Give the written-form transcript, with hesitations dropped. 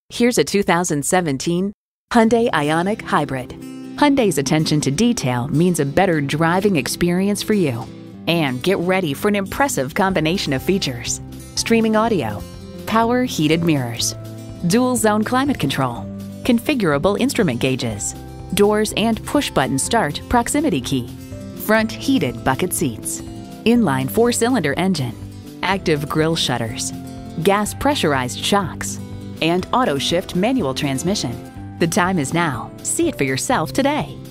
Here's a 2017 Hyundai Ioniq Hybrid. Hyundai's attention to detail means a better driving experience for you. And get ready for an impressive combination of features: streaming audio, power heated mirrors, dual zone climate control, configurable instrument gauges, doors and push-button start proximity key, front heated bucket seats, inline 4-cylinder engine, active grille shutters, gas pressurized shocks, and auto shift manual transmission. The time is now. See it for yourself today.